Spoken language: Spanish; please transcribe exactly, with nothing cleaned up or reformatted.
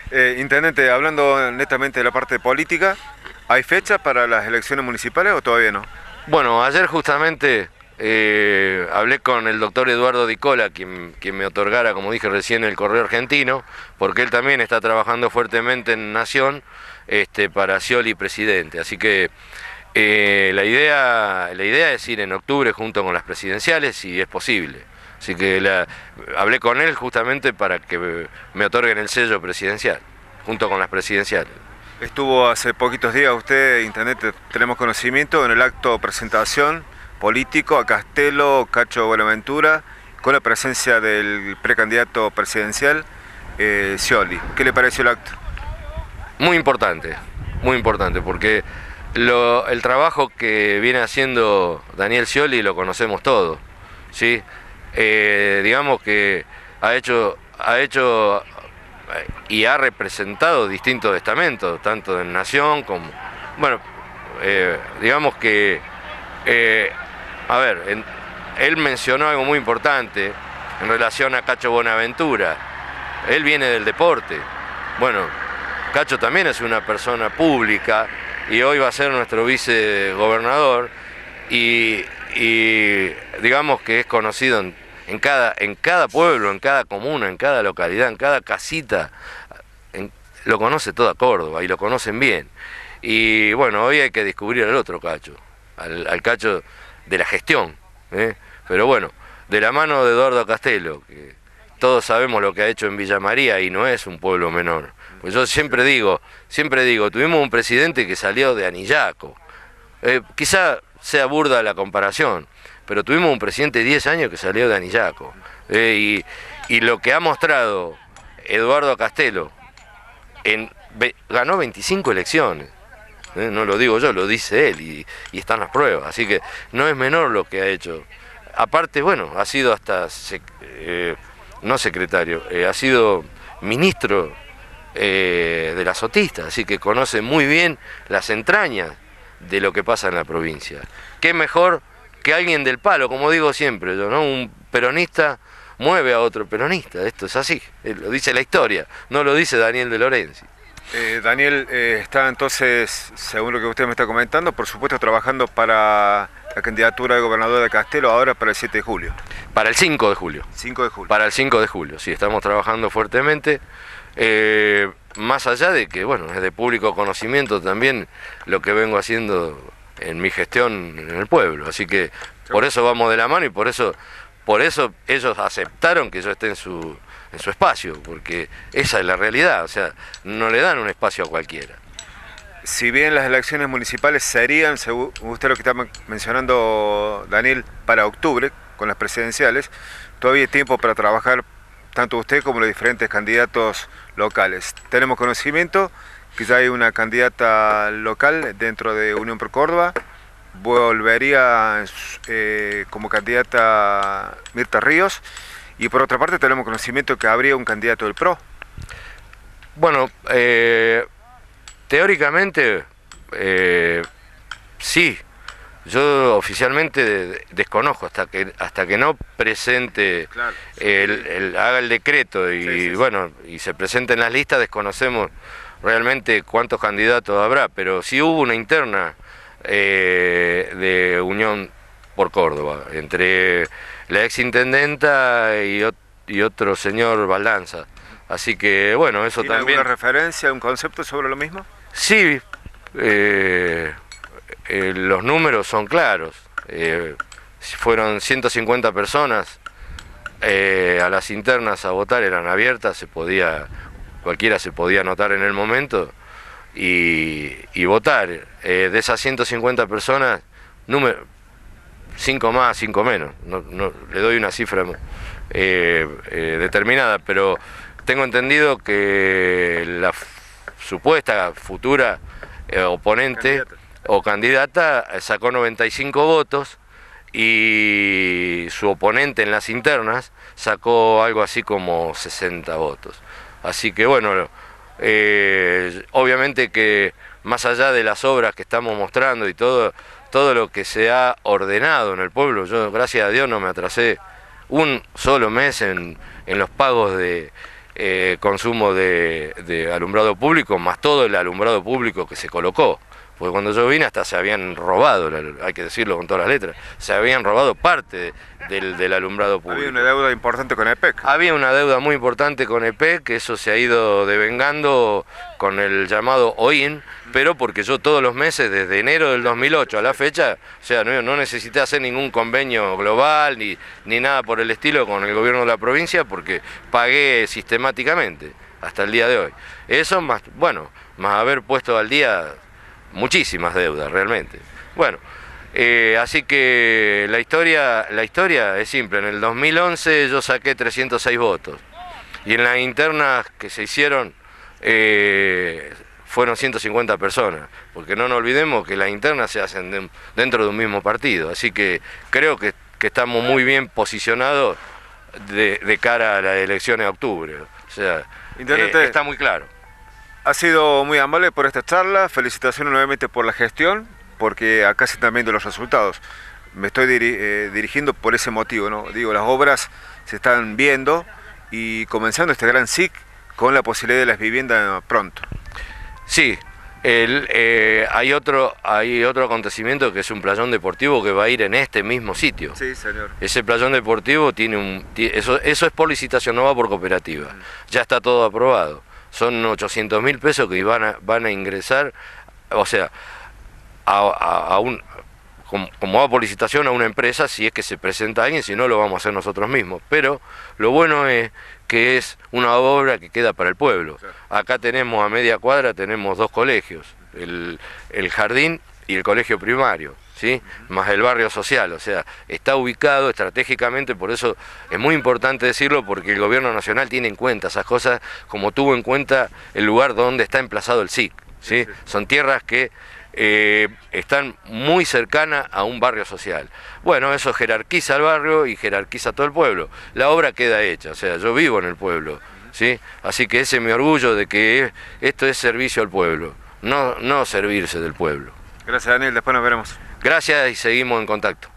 Eh, intendente, hablando netamente de la parte política, ¿hay fecha para las elecciones municipales o todavía no? Bueno, ayer justamente eh, hablé con el doctor Eduardo Di Cola, quien, quien me otorgara, como dije recién, el correo argentino, porque él también está trabajando fuertemente en Nación este, para Scioli presidente. Así que eh, la idea, la idea es ir en octubre junto con las presidenciales, si es posible. Así que la, hablé con él justamente para que me otorguen el sello presidencial, junto con las presidenciales. Estuvo hace poquitos días usted, intendente, tenemos conocimiento en el acto de presentación político a Castelo, Cacho Buenaventura, con la presencia del precandidato presidencial, eh, Scioli. ¿Qué le pareció el acto? Muy importante, muy importante, porque lo, el trabajo que viene haciendo Daniel Scioli lo conocemos todos, ¿sí? Eh, digamos que ha hecho, ha hecho y ha representado distintos estamentos, tanto en Nación como... Bueno, eh, digamos que... Eh, a ver, en, él mencionó algo muy importante en relación a Cacho Bonaventura. Él viene del deporte. Bueno, Cacho también es una persona pública y hoy va a ser nuestro vicegobernador y, y digamos que es conocido en, en, cada, en cada pueblo, en cada comuna, en cada localidad, en cada casita. En, lo conoce toda Córdoba y lo conocen bien. Y bueno, hoy hay que descubrir al otro Cacho, al, al Cacho de la gestión, ¿eh? Pero bueno, de la mano de Eduardo Castelo, que todos sabemos lo que ha hecho en Villa María y no es un pueblo menor. Pues yo siempre digo, siempre digo, tuvimos un presidente que salió de Anillaco. Eh, quizá sea burda la comparación, pero tuvimos un presidente de diez años que salió de Anillaco. Eh, y, y lo que ha mostrado Eduardo Castelo, en, ve, ganó veinticinco elecciones. Eh, no lo digo yo, lo dice él y, y están las pruebas. Así que no es menor lo que ha hecho. Aparte, bueno, ha sido hasta, eh, no secretario, eh, ha sido ministro eh, de la Sotista, así que conoce muy bien las entrañas de lo que pasa en la provincia. ¿Qué mejor que alguien del palo, como digo siempre yo, ¿no? Un peronista mueve a otro peronista, esto es así, lo dice la historia, no lo dice Daniel de Lorenzi. Eh, Daniel, eh, está entonces, según lo que usted me está comentando, por supuesto trabajando para la candidatura de gobernador de Castelo ahora para el siete de julio. Para el cinco de julio. cinco de julio. Para el cinco de julio, sí, estamos trabajando fuertemente. Eh, más allá de que, bueno, es de público conocimiento también lo que vengo haciendo en mi gestión en el pueblo. Así que por eso vamos de la mano y por eso, por eso ellos aceptaron que yo esté en su... en su espacio, porque esa es la realidad, o sea, no le dan un espacio a cualquiera. Si bien las elecciones municipales serían, según usted lo que está mencionando, Daniel, para octubre, con las presidenciales, todavía hay tiempo para trabajar tanto usted como los diferentes candidatos locales. Tenemos conocimiento que ya hay una candidata local dentro de Unión por Córdoba, volvería eh, como candidata Mirta Ríos. Y por otra parte tenemos conocimiento que habría un candidato del P R O. Bueno, eh, teóricamente eh, sí. Yo oficialmente desconozco hasta que hasta que no presente, claro, sí, el, el, haga el decreto y sí, sí, bueno y se presenten las listas, desconocemos realmente cuántos candidatos habrá, pero sí hubo una interna eh, de Unión por Córdoba entre la exintendenta y, y otro señor Baldanza. Así que, bueno, eso ¿Tiene también... alguna referencia, un concepto sobre lo mismo? Sí, eh, eh, los números son claros. Eh, fueron ciento cincuenta personas eh, a las internas a votar, eran abiertas, se podía, cualquiera se podía anotar en el momento y, y votar. Eh, de esas ciento cincuenta personas, número... cinco más, cinco menos, no, no, le doy una cifra eh, eh, determinada, pero tengo entendido que la supuesta futura eh, oponente candidata. o candidata sacó noventa y cinco votos y su oponente en las internas sacó algo así como sesenta votos. Así que bueno, eh, obviamente que más allá de las obras que estamos mostrando y todo, todo lo que se ha ordenado en el pueblo, yo gracias a Dios no me atrasé un solo mes en, en los pagos de, eh, consumo de, de alumbrado público, más todo el alumbrado público que se colocó. Porque cuando yo vine hasta se habían robado, hay que decirlo con todas las letras, se habían robado parte del, del alumbrado público. Había una deuda importante con EPEC. Había una deuda muy importante con EPEC, que eso se ha ido devengando con el llamado O I N, pero porque yo todos los meses, desde enero del dos mil ocho a la fecha, o sea, no, no necesité hacer ningún convenio global ni, ni nada por el estilo con el gobierno de la provincia, porque pagué sistemáticamente hasta el día de hoy. Eso más, bueno, más haber puesto al día muchísimas deudas realmente. Bueno, eh, así que la historia, la historia es simple. En el dos mil once yo saqué trescientos seis votos y en las internas que se hicieron eh, fueron ciento cincuenta personas, porque no nos olvidemos que las internas se hacen de, dentro de un mismo partido, así que creo que, que estamos muy bien posicionados de, de cara a las elecciones de octubre. O sea, eh, está muy claro. Ha sido muy amable por esta charla, felicitaciones nuevamente por la gestión, porque acá se están viendo los resultados. Me estoy diri eh, dirigiendo por ese motivo, ¿no? Digo, las obras se están viendo y comenzando este gran C I C con la posibilidad de las viviendas pronto. Sí, el, eh, hay, otro, hay otro acontecimiento que es un playón deportivo que va a ir en este mismo sitio. Sí, señor. Ese playón deportivo tiene un... Eso, eso es por licitación, no va por cooperativa. Mm. Ya está todo aprobado. Son ochocientos mil pesos que van a, van a ingresar, o sea, a, a, a un, como, como va por licitación a una empresa, si es que se presenta alguien, si no lo vamos a hacer nosotros mismos. Pero lo bueno es que es una obra que queda para el pueblo. Acá tenemos a media cuadra, tenemos dos colegios, el, el jardín y el colegio primario, ¿sí? Más el barrio social, o sea, está ubicado estratégicamente, por eso es muy importante decirlo, porque el gobierno nacional tiene en cuenta esas cosas, como tuvo en cuenta el lugar donde está emplazado el C I C, ¿sí? Sí, sí. Son tierras que eh, están muy cercanas a un barrio social. Bueno, eso jerarquiza el barrio y jerarquiza todo el pueblo. La obra queda hecha, o sea, yo vivo en el pueblo, ¿sí? Así que ese es mi orgullo de que esto es servicio al pueblo, no, no servirse del pueblo. Gracias, Daniel, después nos veremos. Gracias y seguimos en contacto.